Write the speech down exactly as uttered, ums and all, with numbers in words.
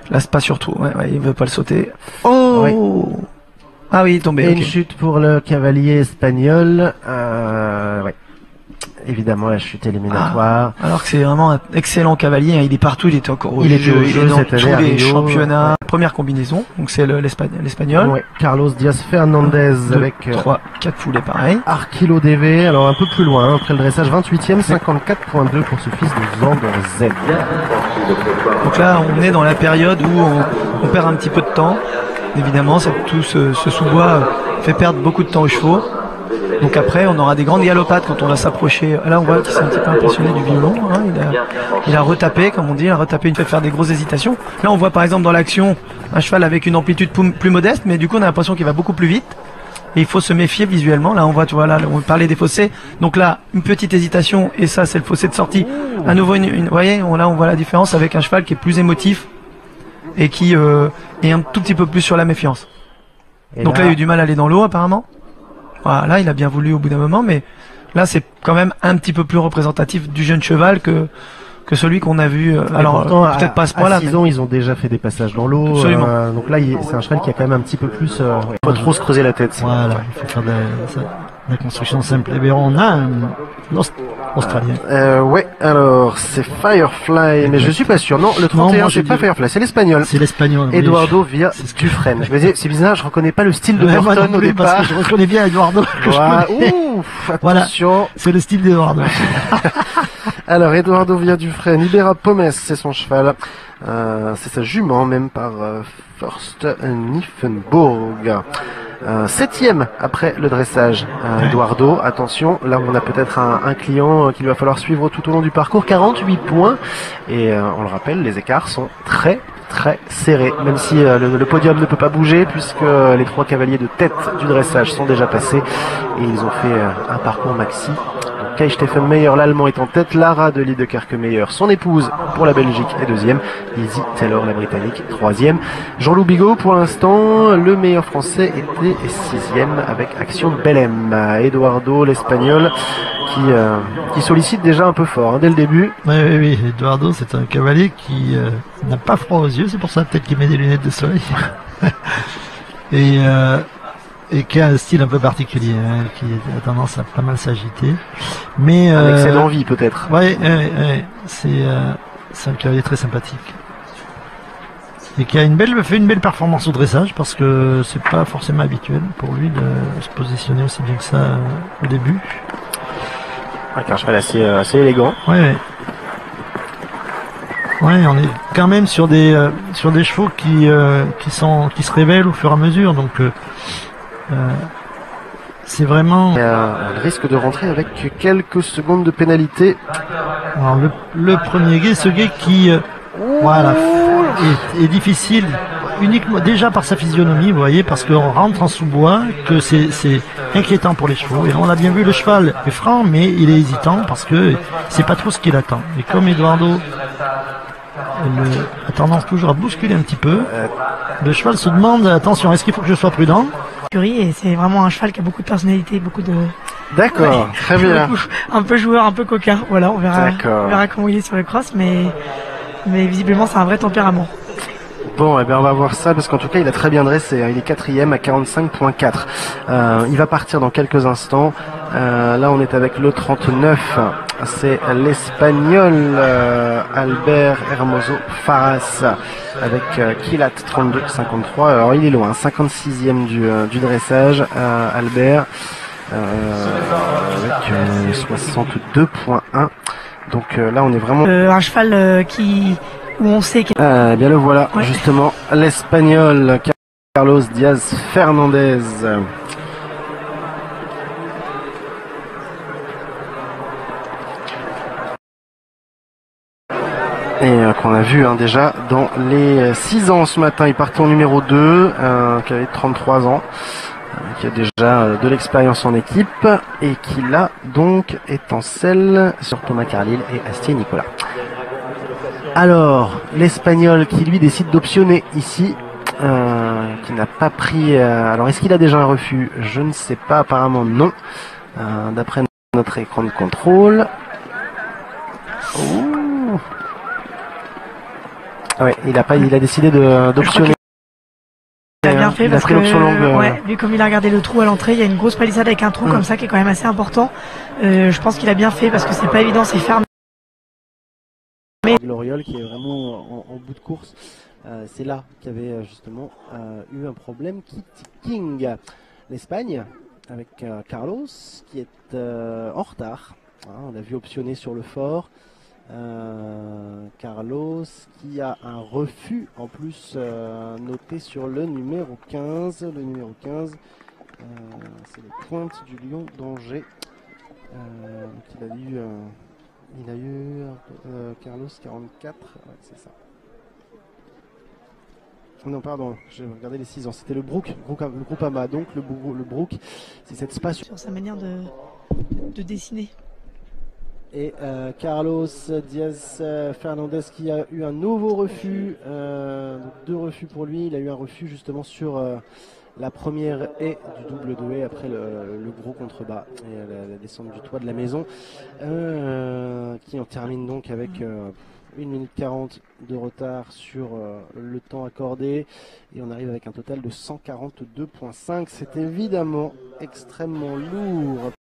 Là, c'est pas surtout. Ouais, ouais, il veut pas le sauter. Oh oui. Ah oui, il est tombé. Et okay. Une chute pour le cavalier espagnol. Euh, ouais. Évidemment, la chute éliminatoire. Ah, alors que c'est vraiment un excellent cavalier. Hein. Il est partout. Il était encore au il jeu. Est au il jeu, est dans tous les Rio, championnats. Ouais. Première combinaison. Donc c'est l'espagnol. Ouais. Carlos Diaz Fernandez deux, avec trois, quatre foulées pareil. Arkilo D V. Alors un peu plus loin. Après le dressage, vingt-huitième, cinquante-quatre virgule deux pour ce fils de Zander Z. Donc là, on est dans la période où on, on perd un petit peu de temps. Évidemment, tout ce, ce sous-bois fait perdre beaucoup de temps aux chevaux. Donc après, on aura des grandes galopades quand on va s'approcher. Là, on voit qu'il s'est un petit peu impressionné du violon. Hein. Il, a, il a retapé, comme on dit, il a retapé, il fait faire des grosses hésitations. Là, on voit par exemple dans l'action un cheval avec une amplitude plus modeste, mais du coup, on a l'impression qu'il va beaucoup plus vite. Et il faut se méfier visuellement. Là, on voit, tu vois, là, on parlait des fossés. Donc là, une petite hésitation, et ça, c'est le fossé de sortie. À nouveau, une, une, vous voyez, on, là, on voit la différence avec un cheval qui est plus émotif et qui euh, est un tout petit peu plus sur la méfiance. Et donc là, là, il a eu du mal à aller dans l'eau, apparemment. Voilà, là, il a bien voulu au bout d'un moment, mais là, c'est quand même un petit peu plus représentatif du jeune cheval que que celui qu'on a vu. Euh, alors, peut-être pas à ce point-là. À six ans, ils ont déjà fait des passages dans l'eau. Absolument. Euh, donc là, c'est un cheval qui a quand même un petit peu plus. Euh, il faut pas trop se creuser la tête. Voilà, il faut faire de, de la construction simple. Et bien, on a un Australien. Euh, ouais, alors, c'est Firefly, mais je suis pas sûr. Non, le trente et un, c'est pas dit... Firefly, c'est l'espagnol. C'est l'espagnol. Eduardo Via Dufresne. Je me disais, c'est bizarre, je reconnais pas le style de ouais, Burton au départ. Parce que je reconnais bien Eduardo. Voilà. Ouf, attention. Voilà, c'est le style d'Eduardo. Alors, Eduardo Via Dufresne, Ibera Pomes, c'est son cheval. Euh, c'est sa jument, même par euh, First Niffenburg. Euh, septième après le dressage, euh, Eduardo. Attention, là on a peut-être un, un client qu'il va falloir suivre tout au long du parcours. quarante-huit points. Et euh, on le rappelle, les écarts sont très très serrés. Même si euh, le, le podium ne peut pas bouger puisque euh, les trois cavaliers de tête du dressage sont déjà passés. Et ils ont fait euh, un parcours maxi. Kai Stephen Meyer, l'Allemand, est en tête. Lara de Liedekerke-Meyer, son épouse, pour la Belgique, est deuxième. Lizzie Taylor, la Britannique, troisième. Jean-Loup Bigot, pour l'instant, le meilleur français, était sixième avec Action Bellem. Eduardo, l'Espagnol, qui, euh, qui sollicite déjà un peu fort, hein, dès le début. Oui, oui, oui. Eduardo, c'est un cavalier qui euh, n'a pas froid aux yeux. C'est pour ça peut-être qu'il met des lunettes de soleil. Et... Euh, et qui a un style un peu particulier, hein, qui a tendance à pas mal s'agiter. Mais un euh, excès d'envie peut-être. Ouais, ouais, ouais. C'est euh, c'est un cavalier très sympathique et qui a une belle fait une belle performance au dressage parce que c'est pas forcément habituel pour lui de se positionner aussi bien que ça euh, au début. Avec un cheval assez euh, assez élégant. Ouais. ouais. Ouais, on est quand même sur des euh, sur des chevaux qui euh, qui sont qui se révèlent au fur et à mesure, donc. Euh, Euh, c'est vraiment. Euh, on risque de rentrer avec quelques secondes de pénalité. Alors le, le premier guet, ce guet qui, euh, voilà, est, est difficile uniquement déjà par sa physionomie, vous voyez, parce qu'on rentre en sous-bois, que c'est inquiétant pour les chevaux. Et on l'a bien vu, le cheval est franc, mais il est hésitant parce que c'est pas trop ce qu'il attend. Et comme Eduardo le, a tendance toujours à bousculer un petit peu, le cheval se demande attention, est-ce qu'il faut que je sois prudent? Et c'est vraiment un cheval qui a beaucoup de personnalité, beaucoup de. D'accord, ouais. Très bien. Un peu joueur, un peu coquin. Voilà, on verra, on verra comment il est sur le cross, mais, mais visiblement c'est un vrai tempérament. Bon, eh bien on va voir ça parce qu'en tout cas il a très bien dressé. Hein. Il est quatrième à quarante-cinq virgule quatre. Euh, il va partir dans quelques instants. Euh, là on est avec le trente-neuf. C'est l'Espagnol euh, Albert Hermoso Faras avec euh, Kilat trente-deux cinquante-trois. Alors il est loin, cinquante-sixième du, euh, du dressage. Euh, Albert euh, avec euh, soixante-deux virgule un. Donc euh, là on est vraiment euh, un cheval euh, qui où on sait que... Euh, bien le voilà, ouais. Justement, l'Espagnol Carlos Diaz Fernandez. Et euh, qu'on a vu hein, déjà dans les six ans ce matin. Il partait en numéro deux, euh, qui avait trente-trois ans, euh, qui a déjà euh, de l'expérience en équipe et qui là donc étincelle sur Thomas Carlyle et Astier Nicolas. Alors, l'Espagnol qui lui décide d'optionner ici, euh, qui n'a pas pris... Euh, alors, est-ce qu'il a déjà un refus? Je ne sais pas, apparemment non. Euh, D'après notre écran de contrôle. Ouh. Ah ouais, il a pas, il a décidé d'optionner. Il a bien fait il parce a pris que, l'option longue. ouais, vu comme il a regardé le trou à l'entrée, il y a une grosse palissade avec un trou mmh. comme ça qui est quand même assez important. Euh, je pense qu'il a bien fait parce que c'est pas évident, c'est fermé. L'Oriole qui est vraiment en, en bout de course, euh, c'est là qu'il y avait justement euh, eu un problème. Kitty King, l'Espagne, avec euh, Carlos qui est euh, en retard. Hein, on l'a vu optionner sur le fort. Euh, Carlos qui a un refus en plus euh, noté sur le numéro quinze. Le numéro quinze, euh, c'est les pointes du Lion d'Angers. Euh, donc il a eu, euh, il a eu euh, Carlos quarante-quatre, ouais, c'est ça. Non, pardon, j'ai regardé les six ans. C'était le Brook, le Groupama, donc le, le Brook, c'est cette space. Sur sa manière de, de dessiner. Et euh, Carlos Diaz euh, Fernandez qui a eu un nouveau refus, euh, donc deux refus pour lui. Il a eu un refus justement sur euh, la première haie du double de haie après le, le gros contrebas et la, la descente du toit de la maison, euh, qui en termine donc avec euh, une minute quarante de retard sur euh, le temps accordé et on arrive avec un total de cent quarante-deux virgule cinq. C'est évidemment extrêmement lourd.